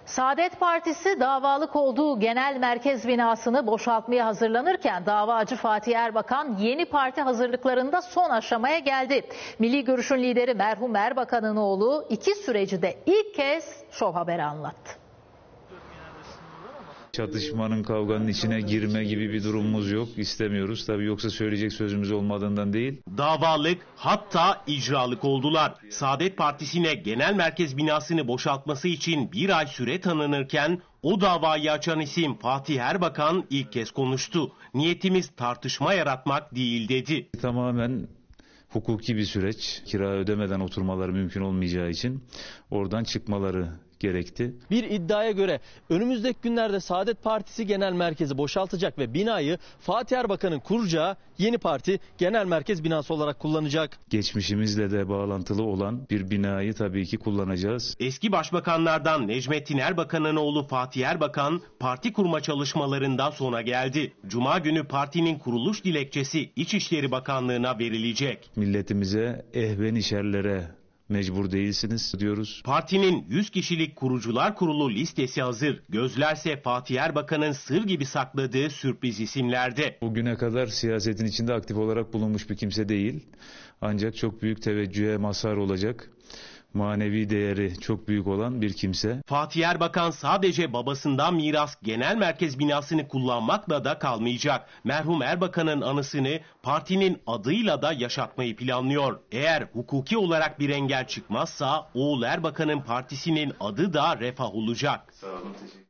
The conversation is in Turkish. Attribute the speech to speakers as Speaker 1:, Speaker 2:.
Speaker 1: Saadet Partisi davalık olduğu genel merkez binasını boşaltmaya hazırlanırken davacı Fatih Erbakan yeni parti hazırlıklarında son aşamaya geldi. Milli Görüş'ün lideri merhum Erbakan'ın oğlu iki süreci de ilk kez Şov Haber'e anlattı.
Speaker 2: Çatışmanın, kavganın içine girme gibi bir durumumuz yok. İstemiyoruz. Tabii yoksa söyleyecek sözümüz olmadığından değil.
Speaker 3: Davalık hatta icralık oldular. Saadet Partisi'ne genel merkez binasını boşaltması için bir ay süre tanınırken o davayı açan isim Fatih Erbakan ilk kez konuştu. Niyetimiz tartışma yaratmak değil dedi.
Speaker 2: Tamamen hukuki bir süreç. Kira ödemeden oturmaları mümkün olmayacağı için oradan çıkmaları gerekti.
Speaker 4: Bir iddiaya göre önümüzdeki günlerde Saadet Partisi Genel Merkezi boşaltacak ve binayı Fatih Erbakan'ın kuracağı yeni parti genel merkez binası olarak kullanacak.
Speaker 2: Geçmişimizle de bağlantılı olan bir binayı tabii ki kullanacağız.
Speaker 3: Eski başbakanlardan Necmettin Erbakan'ın oğlu Fatih Erbakan parti kurma çalışmalarından sonra geldi. Cuma günü partinin kuruluş dilekçesi İçişleri Bakanlığı'na verilecek.
Speaker 2: Milletimize ehvenişerlere mecbur değilsiniz diyoruz.
Speaker 3: Partinin 100 kişilik kurucular kurulu listesi hazır. Gözlerse Fatih Erbakan'ın sır gibi sakladığı sürpriz isimlerde.
Speaker 2: Bugüne kadar siyasetin içinde aktif olarak bulunmuş bir kimse değil. Ancak çok büyük teveccühe mazhar olacak, manevi değeri çok büyük olan bir kimse.
Speaker 3: Fatih Erbakan sadece babasından miras genel merkez binasını kullanmakla da kalmayacak. Merhum Erbakan'ın anısını partinin adıyla da yaşatmayı planlıyor. Eğer hukuki olarak bir engel çıkmazsa oğul Erbakan'ın partisinin adı da Refah olacak.
Speaker 2: Sağ olun, teşekkür ederim.